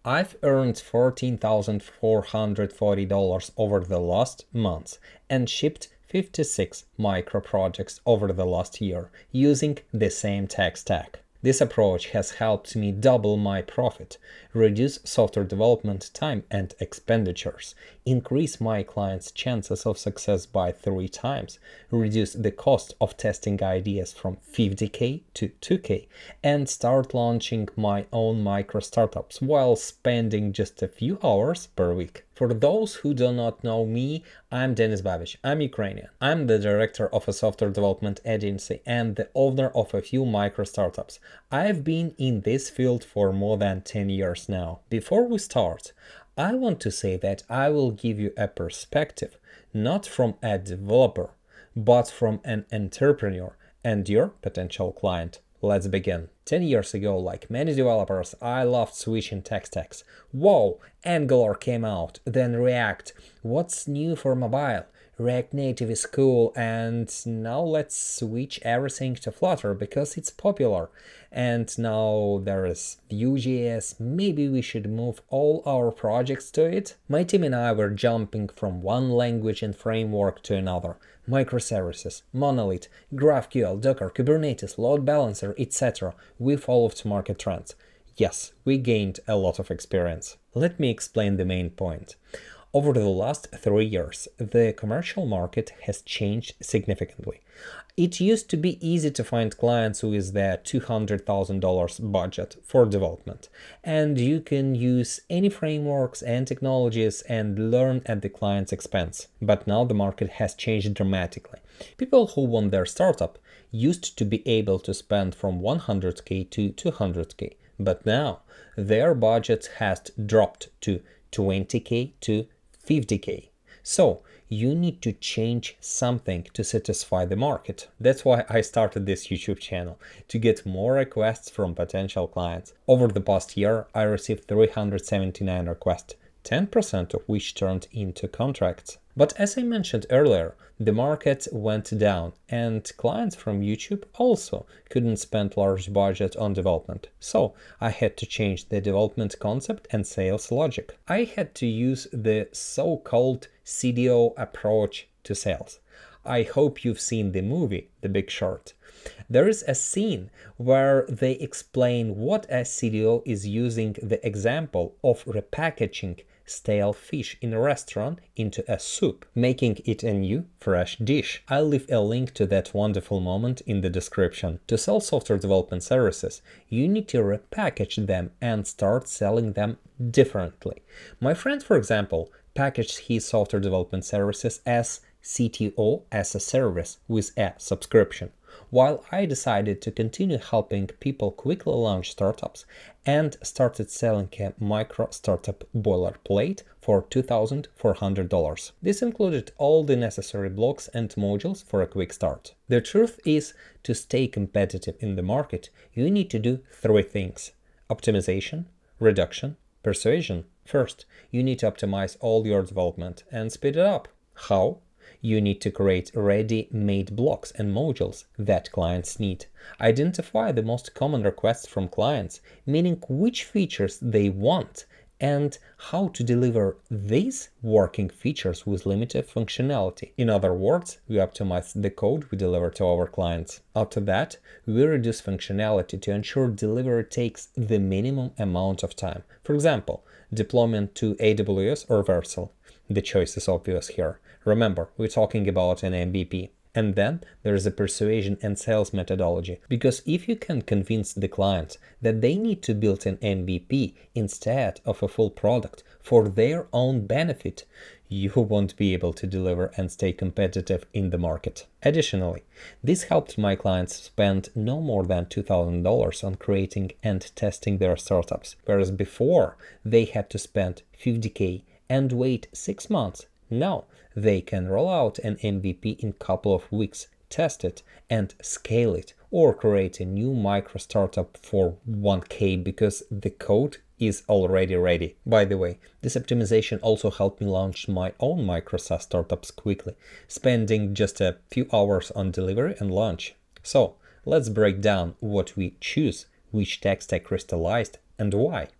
I've earned $14,440 over the last month and shipped 56 micro projects over the last year using the same tech stack. This approach has helped me double my profit, reduce software development time and expenditures, increase my clients' chances of success by 3 times, reduce the cost of testing ideas from $50K to $2K, and start launching my own micro startups while spending just a few hours per week. For those who do not know me, I'm Denis Babish. I'm Ukrainian. I'm the director of a software development agency and the owner of a few micro startups. I've been in this field for more than 10 years now. Before we start, I want to say that I will give you a perspective, not from a developer, but from an entrepreneur and your potential client. Let's begin. 10 years ago, like many developers, I loved switching tech stacks. Whoa, Angular came out, then React. What's new for mobile? React Native is cool, and now let's switch everything to Flutter because it's popular. And now there is Vue.js, maybe we should move all our projects to it? My team and I were jumping from one language and framework to another. Microservices, monolith, GraphQL, Docker, Kubernetes, load balancer, etc. We followed market trends. Yes, we gained a lot of experience. Let me explain the main point. Over the last 3 years, the commercial market has changed significantly. It used to be easy to find clients with their $200,000 budget for development, and you can use any frameworks and technologies and learn at the client's expense. But now the market has changed dramatically. People who want their startup used to be able to spend from $100K to $200K, but now their budget has dropped to $20K to $50K. So you need to change something to satisfy the market. That's why I started this YouTube channel, to get more requests from potential clients. Over the past year, I received 379 requests, 10% of which turned into contracts. But as I mentioned earlier, the market went down and clients from YouTube also couldn't spend large budget on development. So I had to change the development concept and sales logic. I had to use the so-called CDO approach to sales. I hope you've seen the movie, The Big Short. There is a scene where they explain what a CDO is using the example of repackaging stale fish in a restaurant into a soup, making it a new, fresh dish. I'll leave a link to that wonderful moment in the description. To sell software development services, you need to repackage them and start selling them differently. My friend, for example, packaged his software development services as CTO as a service with a subscription, while I decided to continue helping people quickly launch startups and started selling a micro startup boilerplate for $2,400. This included all the necessary blocks and modules for a quick start. The truth is, to stay competitive in the market, you need to do 3 things: optimization, reduction, persuasion. First, you need to optimize all your development and speed it up. How? You need to create ready-made blocks and modules that clients need. Identify the most common requests from clients, meaning which features they want and how to deliver these working features with limited functionality. In other words, we optimize the code we deliver to our clients. After that, we reduce functionality to ensure delivery takes the minimum amount of time. For example, deployment to AWS or Vercel. The choice is obvious here. Remember, we're talking about an MVP. And then there is a persuasion and sales methodology, because if you can convince the client that they need to build an MVP instead of a full product for their own benefit, you won't be able to deliver and stay competitive in the market. Additionally, this helped my clients spend no more than $2,000 on creating and testing their startups, whereas before they had to spend $50K and wait 6 months. Now they can roll out an MVP in a couple of weeks, test it and scale it, or create a new micro startup for $1K because the code is already ready. By the way, this optimization also helped me launch my own micro SaaS startups quickly, spending just a few hours on delivery and launch. So let's break down what we choose, which tech stack crystallized, and why.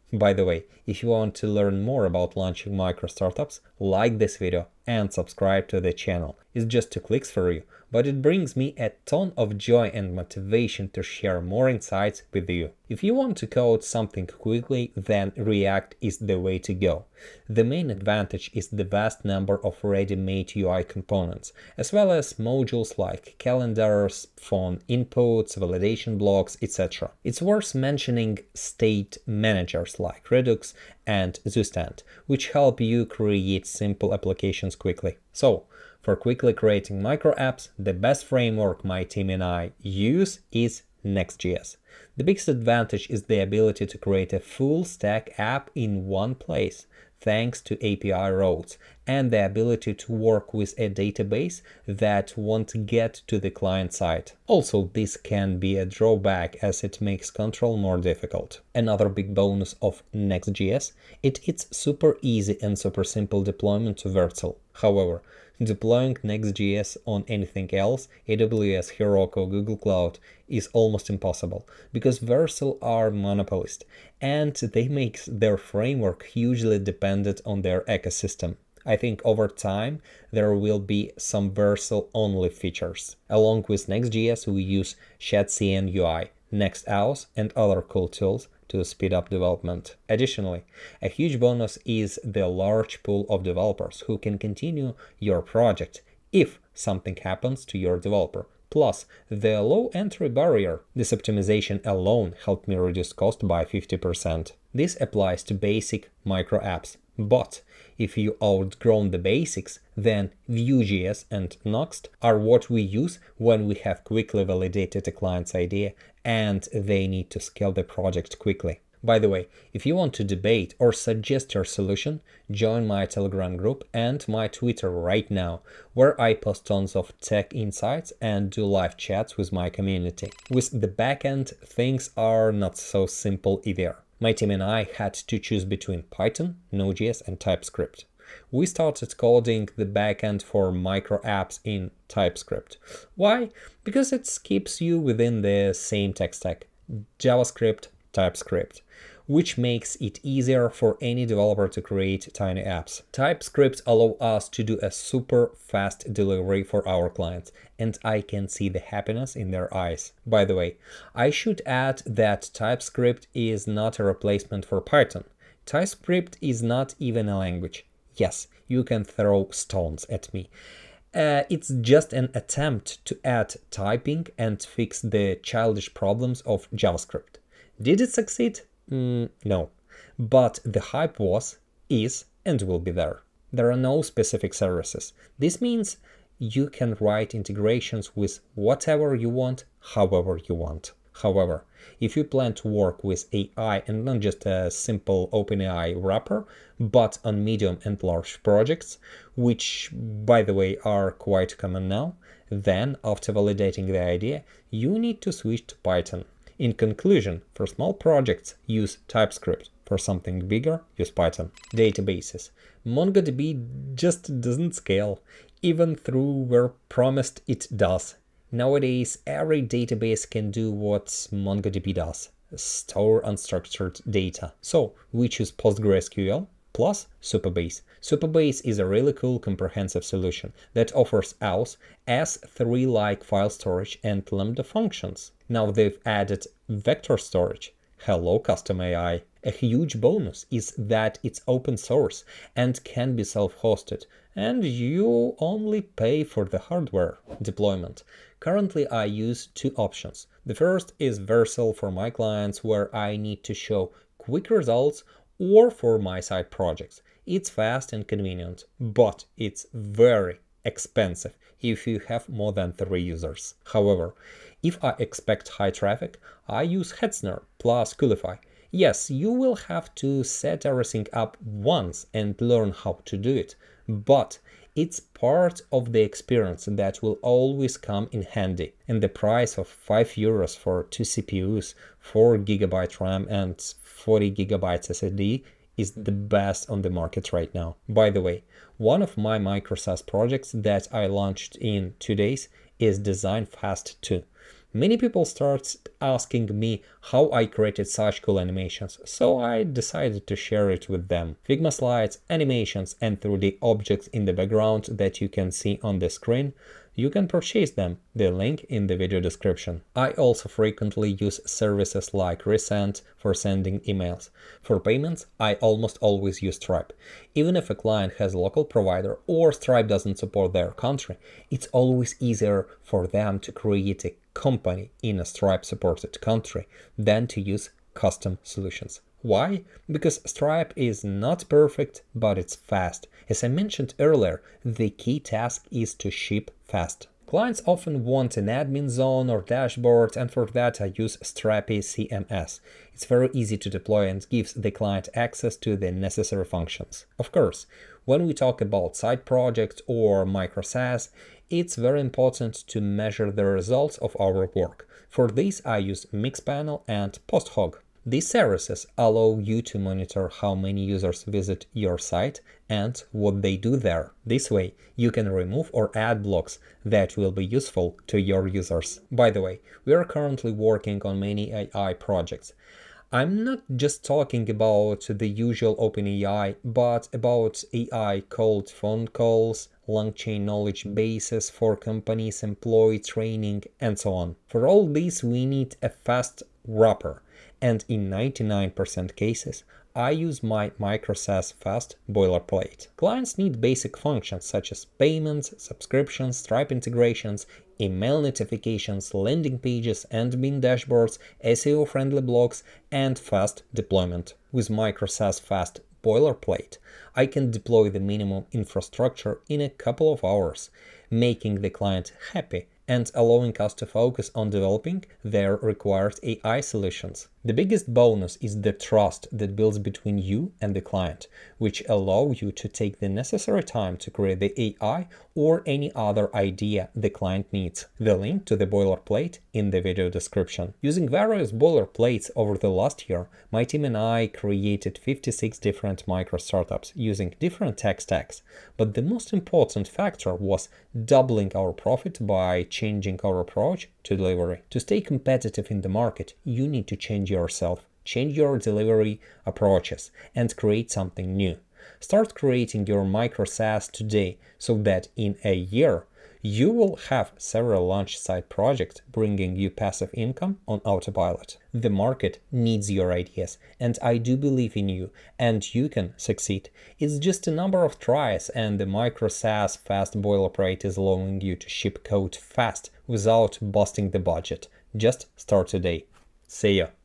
By the way, if you want to learn more about launching micro startups, like this video and subscribe to the channel. It's just 2 clicks for you, but it brings me a ton of joy and motivation to share more insights with you. If you want to code something quickly, then React is the way to go. The main advantage is the vast number of ready-made UI components, as well as modules like calendars, phone inputs, validation blocks, etc. It's worth mentioning state managers like Redux and Zustand, which help you create simple applications quickly. So, for quickly creating micro apps, the best framework my team and I use is Next.js. The biggest advantage is the ability to create a full stack app in one place, thanks to API routes, and the ability to work with a database that won't get to the client side. Also, this can be a drawback as it makes control more difficult. Another big bonus of Next.js, it's super easy and super simple deployment to Vercel. However, deploying Next.js on anything else, AWS, Heroku, Google Cloud, is almost impossible, because Vercel are monopolist, and they make their framework hugely dependent on their ecosystem. I think over time there will be some Vercel-only features. Along with Next.js, we use ShadCN UI, NextHouse, and other cool tools to speed up development. Additionally, a huge bonus is the large pool of developers who can continue your project if something happens to your developer. Plus, the low entry barrier. This optimization alone helped me reduce cost by 50%. This applies to basic micro apps. But if you outgrown the basics, then Vue.js and Nuxt are what we use when we have quickly validated a client's idea and they need to scale the project quickly. By the way, if you want to debate or suggest your solution, join my Telegram group and my Twitter right now, where I post tons of tech insights and do live chats with my community. With the backend, things are not so simple either. My team and I had to choose between Python, Node.js, and TypeScript. We started coding the backend for micro apps in TypeScript. Why? Because it keeps you within the same tech stack, JavaScript, TypeScript, which makes it easier for any developer to create tiny apps. TypeScript allows us to do a super fast delivery for our clients, and I can see the happiness in their eyes. By the way, I should add that TypeScript is not a replacement for Python. TypeScript is not even a language. Yes, you can throw stones at me. It's just an attempt to add typing and fix the childish problems of JavaScript. Did it succeed? No. But the hype was, is, and will be there. There are no specific services. This means you can write integrations with whatever you want, however you want. However, if you plan to work with AI and not just a simple OpenAI wrapper, but on medium and large projects, which, by the way, are quite common now, then after validating the idea, you need to switch to Python. In conclusion, for small projects, use TypeScript. For something bigger, use Python. Databases. MongoDB just doesn't scale, even though we're promised it does. Nowadays, every database can do what MongoDB does, store unstructured data. So we choose PostgreSQL plus Supabase. Supabase is a really cool comprehensive solution that offers us S3-like file storage and Lambda functions. Now they've added vector storage. Hello, custom AI. A huge bonus is that it's open source and can be self-hosted, and you only pay for the hardware deployment. Currently, I use 2 options. The first is Vercel for my clients, where I need to show quick results, or for my side projects. It's fast and convenient, but it's very expensive if you have more than 3 users. However, if I expect high traffic, I use Hetzner plus Coolify. Yes, you will have to set everything up once and learn how to do it, but it's part of the experience that will always come in handy. And the price of €5 for 2 CPUs, 4 GB RAM and 40 GB SSD is the best on the market right now. By the way, one of my micro SaaS projects that I launched in 2 days is Design Fast 2. Many people start asking me how I created such cool animations, so I decided to share it with them. Figma slides, animations, and 3D objects in the background that you can see on the screen. You can purchase them, the link in the video description. I also frequently use services like Resend for sending emails. For payments, I almost always use Stripe. Even if a client has a local provider or Stripe doesn't support their country, it's always easier for them to create a company in a Stripe-supported country than to use custom solutions. Why? Because Stripe is not perfect, but it's fast. As I mentioned earlier, the key task is to ship fast. Clients often want an admin zone or dashboard, and for that I use Strapi CMS. It's very easy to deploy and gives the client access to the necessary functions. Of course, when we talk about side projects or micro SaaS, it's very important to measure the results of our work. For this, I use Mixpanel and PostHog. These services allow you to monitor how many users visit your site and what they do there. This way, you can remove or add blocks that will be useful to your users. By the way, we are currently working on many AI projects. I'm not just talking about the usual OpenAI, but about AI called phone calls, long-chain knowledge bases for companies, employee training, and so on. For all this, we need a fast wrapper. And in 99% cases, I use my micro SaaS fast boilerplate. Clients need basic functions such as payments, subscriptions, Stripe integrations, email notifications, landing pages, admin dashboards, SEO-friendly blogs, and fast deployment. With micro SaaS fast boilerplate, I can deploy the minimum infrastructure in a couple of hours, making the client happy and allowing us to focus on developing their required AI solutions. The biggest bonus is the trust that builds between you and the client, which allows you to take the necessary time to create the AI or any other idea the client needs. The link to the boilerplate in the video description. Using various boilerplates over the last year, my team and I created 56 different micro startups using different tech stacks. But the most important factor was doubling our profit by changing our approach to delivery. To stay competitive in the market, you need to change yourself, change your delivery approaches, and create something new. Start creating your micro SaaS today so that in a year you will have several launch side projects bringing you passive income on autopilot. The market needs your ideas, and I do believe in you, and you can succeed. It's just a number of tries, and the micro SaaS fast boilerplate is allowing you to ship code fast without busting the budget. Just start today. See ya.